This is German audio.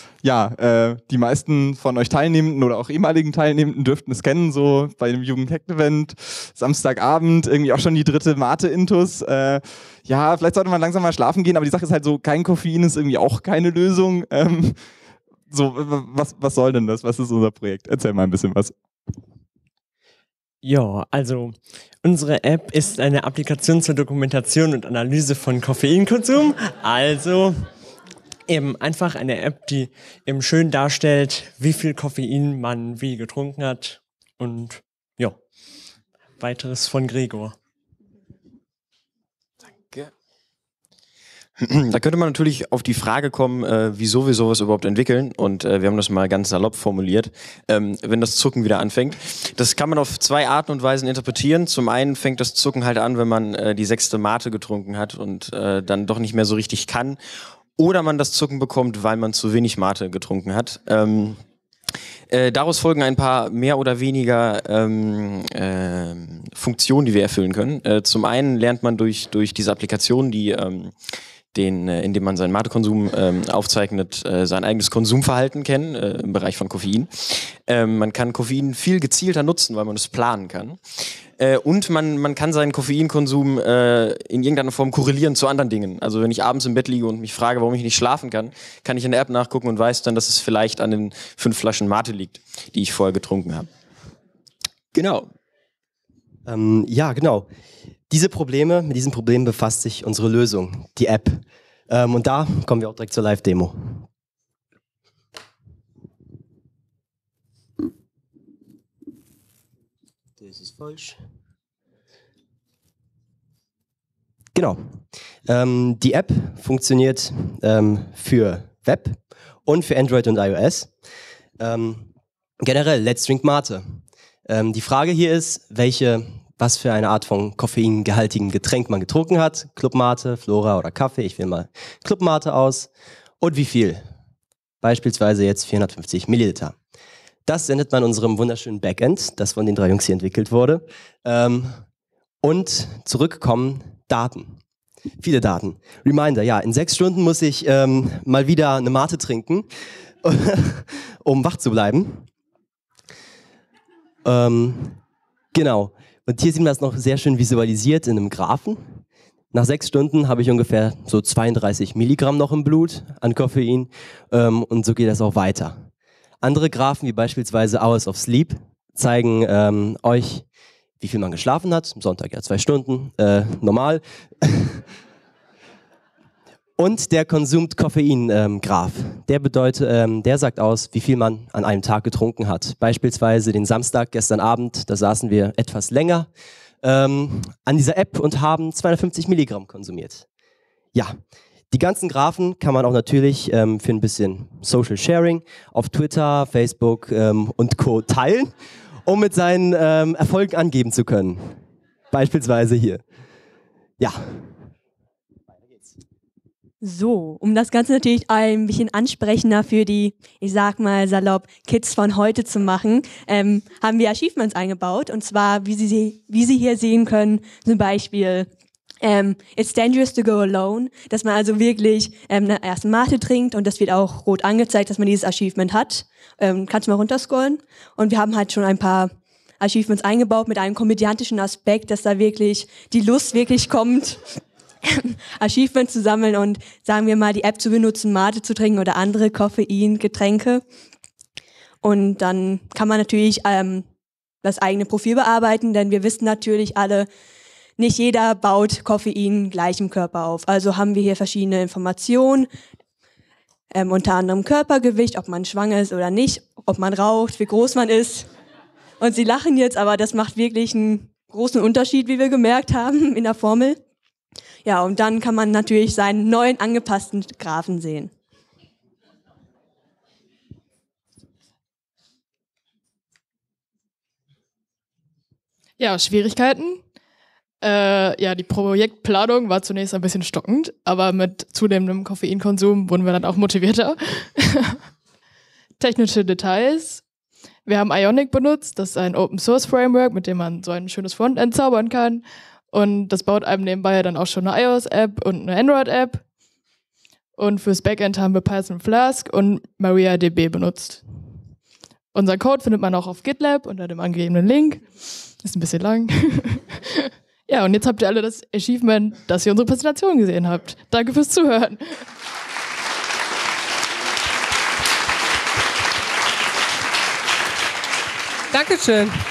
Die meisten von euch Teilnehmenden oder auch ehemaligen Teilnehmenden dürften es kennen, so bei einem Jugend-Hack-Event, Samstagabend, irgendwie auch schon die dritte Mate-Intus. Vielleicht sollte man langsam mal schlafen gehen, aber die Sache ist halt so, kein Koffein ist irgendwie auch keine Lösung. Was soll denn das? Was ist unser Projekt? Erzähl mal ein bisschen was. Ja, also unsere App ist eine Applikation zur Dokumentation und Analyse von Koffeinkonsum. Also eben einfach eine App, die eben schön darstellt, wie viel Koffein man wie getrunken hat. Und ja, weiteres von Gregor. Danke. Da könnte man natürlich auf die Frage kommen, wieso wir sowas überhaupt entwickeln. Und wir haben das mal ganz salopp formuliert, wenn das Zucken wieder anfängt. Das kann man auf zwei Arten und Weisen interpretieren. Zum einen fängt das Zucken halt an, wenn man die 6. Mate getrunken hat und dann doch nicht mehr so richtig kann. Oder man das Zucken bekommt, weil man zu wenig Mate getrunken hat. Daraus folgen ein paar mehr oder weniger Funktionen, die wir erfüllen können. Zum einen lernt man durch diese Applikation, indem man seinen Matekonsum aufzeichnet, sein eigenes Konsumverhalten kennen im Bereich von Koffein. Man kann Koffein viel gezielter nutzen, weil man es planen kann. Und man kann seinen Koffeinkonsum in irgendeiner Form korrelieren zu anderen Dingen. Also wenn ich abends im Bett liege und mich frage, warum ich nicht schlafen kann ich in der App nachgucken und weiß dann, dass es vielleicht an den 5 Flaschen Mate liegt, die ich vorher getrunken habe. Genau. Genau. Mit diesen Problemen befasst sich unsere Lösung, die App. Und da kommen wir auch direkt zur Live-Demo. Das ist falsch. Genau. Die App funktioniert für Web und für Android und iOS. Generell, Let's Drink Mate. Die Frage hier ist, was für eine Art von koffeingehaltigem Getränk man getrunken hat. Club Mate, Flora oder Kaffee. Ich wähle mal Club Mate aus. Und wie viel? Beispielsweise jetzt 450 Milliliter. Das sendet man unserem wunderschönen Backend, das von den 3 Jungs hier entwickelt wurde. Und zurückkommen Daten. Viele Daten. Reminder, ja, in 6 Stunden muss ich mal wieder eine Mate trinken, um wach zu bleiben. Genau. Und hier sieht man das noch sehr schön visualisiert in einem Graphen. Nach 6 Stunden habe ich ungefähr so 32 Milligramm noch im Blut an Koffein und so geht das auch weiter. Andere Graphen, wie beispielsweise Hours of Sleep, zeigen euch, wie viel man geschlafen hat. Am Sonntag ja 2 Stunden, normal. Und der Consumed Koffein-Graph, der sagt aus, wie viel man an einem Tag getrunken hat. Beispielsweise den Samstag gestern Abend, da saßen wir etwas länger an dieser App und haben 250 Milligramm konsumiert. Ja, die ganzen Graphen kann man auch natürlich für ein bisschen Social Sharing auf Twitter, Facebook und Co. teilen, um mit seinen Erfolgen angeben zu können. Beispielsweise hier. Ja. So, um das Ganze natürlich ein bisschen ansprechender für die, ich sag mal salopp, Kids von heute zu machen, haben wir Achievements eingebaut. Und zwar, wie Sie hier sehen können, zum Beispiel It's dangerous to go alone, dass man also wirklich eine erste Mate trinkt und das wird auch rot angezeigt, dass man dieses Achievement hat. Kannst du mal runterscrollen? Und wir haben halt schon ein paar Achievements eingebaut mit einem komödiantischen Aspekt, dass da wirklich die Lust wirklich kommt, Achievements zu sammeln und, sagen wir mal, die App zu benutzen, Mate zu trinken oder andere Koffeingetränke. Und dann kann man natürlich das eigene Profil bearbeiten, denn wir wissen natürlich alle, nicht jeder baut Koffein gleich im Körper auf. Also haben wir hier verschiedene Informationen, unter anderem Körpergewicht, ob man schwanger ist oder nicht, ob man raucht, wie groß man ist. Und Sie lachen jetzt, aber das macht wirklich einen großen Unterschied, wie wir gemerkt haben in der Formel. Ja, und dann kann man natürlich seinen neuen angepassten Graphen sehen. Ja, Schwierigkeiten. Die Projektplanung war zunächst ein bisschen stockend, aber mit zunehmendem Koffeinkonsum wurden wir dann auch motivierter. Technische Details. Wir haben Ionic benutzt, das ist ein Open-Source-Framework, mit dem man so ein schönes Frontend zaubern kann. Und das baut einem nebenbei dann auch schon eine iOS-App und eine Android-App. Und fürs Backend haben wir Python Flask und MariaDB benutzt. Unser Code findet man auch auf GitLab unter dem angegebenen Link. Ist ein bisschen lang. Ja, und jetzt habt ihr alle das Achievement, dass ihr unsere Präsentation gesehen habt. Danke fürs Zuhören. Dankeschön.